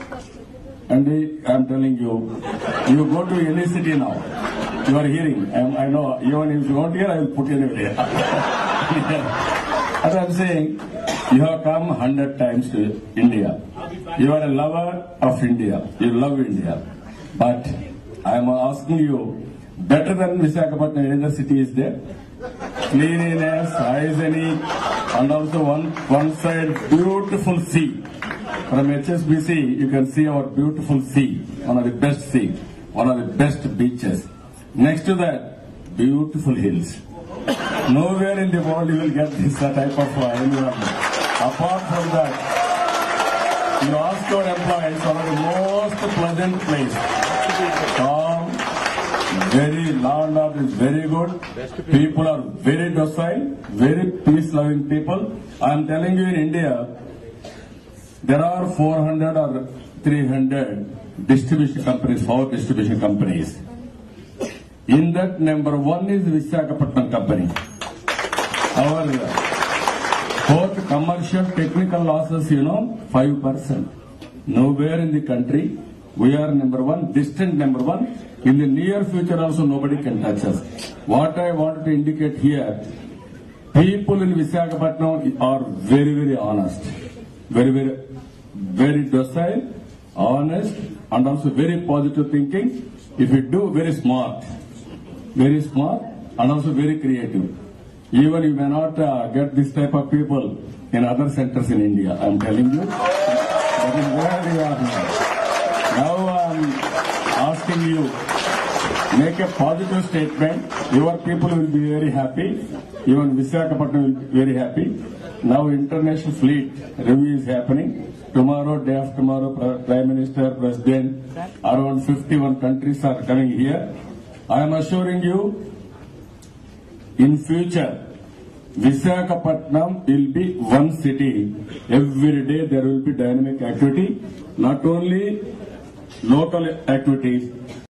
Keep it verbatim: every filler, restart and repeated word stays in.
And I'm telling you, you go to any city now, you are hearing, I, I know, even if you don't hear, I will put you anywhere. As I'm saying, you have come hundred times to India. You are a lover of India. You love India. But I am asking you, better than Visakhapatnam, any other city is there? Cleanliness, hygienic, and also one, one side beautiful sea. From H S B C, you can see our beautiful sea, one of the best sea, one of the best beaches. Next to that, beautiful hills. Nowhere in the world you will get this type of uh, environment. Apart from that, you ask your employees, one of the most pleasant place. Calm, very law and order is very good. People are very docile, very peace-loving people. I am telling you, in India, there are four hundred or three hundred distribution companies, power distribution companies. In that, number one is Visakhapatnam company. Our both commercial technical losses, you know, five percent. Nowhere in the country, we are number one, distant number one. In the near future also, nobody can touch us. What I wanted to indicate here, people in Visakhapatnam are very, very honest. Very, very, very docile, honest, and also very positive thinking. If you do, very smart, very smart, and also very creative. Even you may not uh, get this type of people in other centers in India. I am telling you, that is where we are now. Now I am asking you, make a positive statement. Your people will be very happy. Even Visakhapatnam will be very happy. Now international fleet review is happening. Tomorrow, day after tomorrow, Prime Minister, President, around fifty-one countries are coming here. I am assuring you, in future, Visakhapatnam will be one city. Every day there will be dynamic activity, not only local activities,